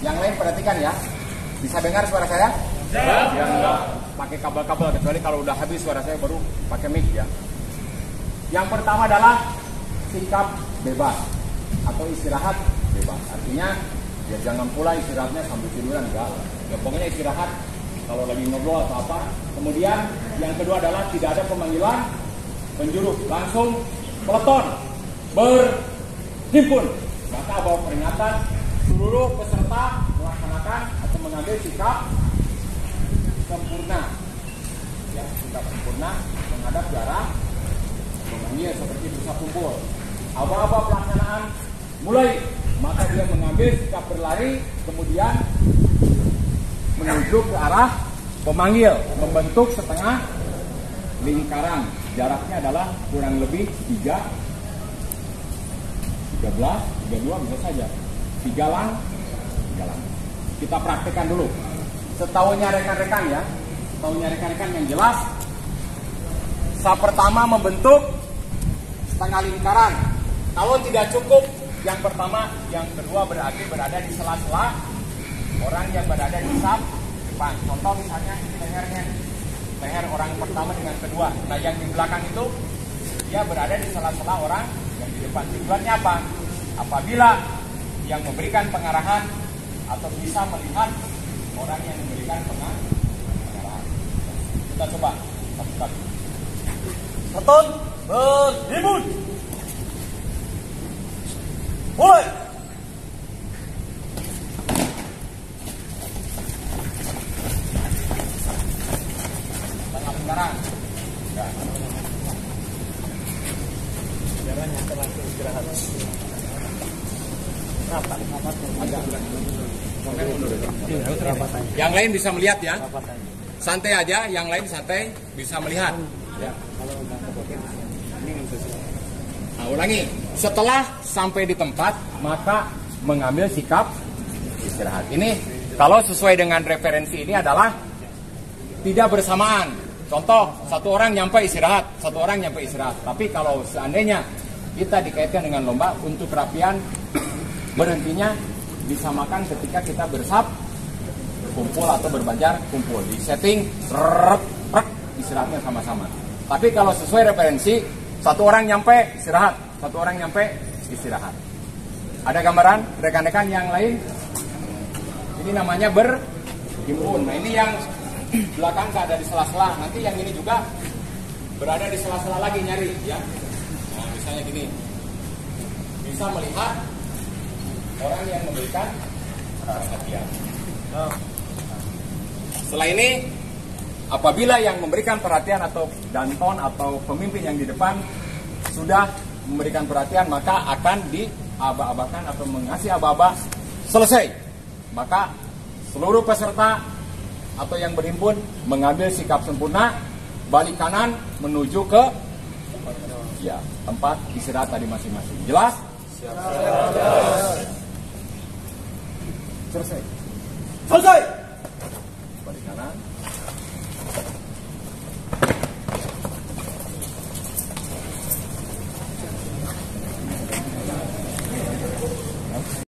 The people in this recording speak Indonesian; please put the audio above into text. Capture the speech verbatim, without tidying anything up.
Yang lain perhatikan ya. Bisa dengar suara saya? Ya, enggak pakai kabel-kabel, kecuali kalau udah habis suara saya baru pakai mic ya. Yang pertama adalah sikap bebas atau istirahat bebas. Artinya ya jangan pula istirahatnya sambil tiduran, enggak. Ya pokoknya istirahat kalau lagi ngobrol atau apa. Kemudian yang kedua adalah tidak ada pemanggilan penjuru, langsung peleton berhimpun. Maka bawa peringatan seluruh peserta melaksanakan atau mengambil sikap sempurna. Ya, sikap sempurna menghadap ke arah memanggil seperti berusaha kumpul. Aba-aba pelaksanaan mulai, maka dia mengambil sikap berlari, kemudian menuju ke arah pemanggil, membentuk setengah lingkaran. Jaraknya adalah kurang lebih tiga, tiga belas, tiga puluh dua bisa saja. Tiga lang, tiga lang. Kita praktekkan dulu. Setahunya rekan-rekan ya, setahunya rekan-rekan yang jelas. Saat pertama membentuk setengah lingkaran. Kalau tidak cukup, yang pertama, yang kedua berarti berada di sela-sela orang yang berada di saf depan. Contoh misalnya ini lehernya, leher orang pertama dengan kedua. Nah yang di belakang itu dia berada di sela-sela orang yang di depan. Tujuannya apa? Apabila yang memberikan pengarahan atau bisa melihat orang yang memberikan pengarahan. Kita coba satu-satu. Betul, berhimpun. Mulai. Tengah lingkaran. Ya. Jalannya langsung istirahat. Rapat, rapat, yang lain bisa melihat ya. Santai aja, yang lain santai bisa melihat. Ya. Nah, ulangi. Setelah sampai di tempat, maka mengambil sikap istirahat. Ini kalau sesuai dengan referensi ini adalah tidak bersamaan. Contoh, satu orang nyampe istirahat, satu orang nyampe istirahat. Tapi kalau seandainya kita dikaitkan dengan lomba, untuk kerapian berhentinya disamakan ketika kita bersab kumpul atau berbanjar kumpul. Di setting rep, rep, istirahatnya sama-sama. Tapi kalau sesuai referensi, satu orang nyampe istirahat, satu orang nyampe istirahat. Ada gambaran rekan-rekan yang lain? Ini namanya berhimpun. Nah ini yang belakang ada di sela-sela. Nanti yang ini juga berada di sela-sela lagi nyari ya. Nah misalnya gini, bisa melihat orang yang memberikan perhatian. Setelah ini, apabila yang memberikan perhatian atau danton atau pemimpin yang di depan sudah memberikan perhatian, maka akan diaba-abakan atau mengasih aba-aba selesai. Maka seluruh peserta atau yang berhimpun mengambil sikap sempurna, balik kanan menuju ke ya, tempat istirahat tadi masing-masing. Jelas? Siap. Selesai. Selesai.